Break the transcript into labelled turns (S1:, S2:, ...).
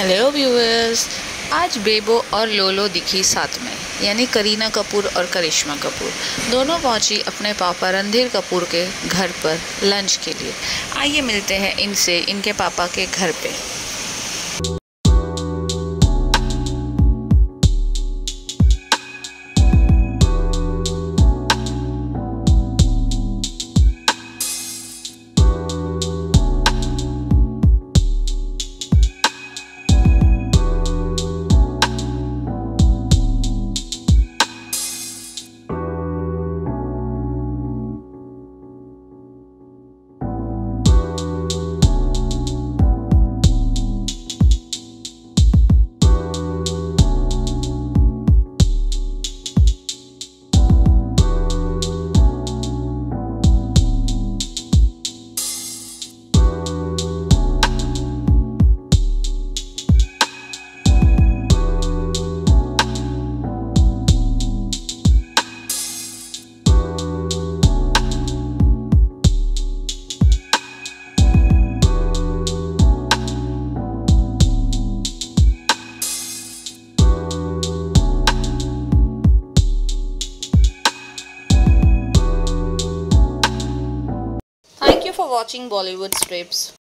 S1: Hello viewers, आज बेबो और लोलो दिखी साथ में, यानी करीना कपूर और करिश्मा कपूर दोनों पहुंची अपने पापा रणधीर कपूर के घर पर लंच के लिए। आइए मिलते हैं इनसे इनके पापा के घर पे। Thank you for watching Bollywood Strips.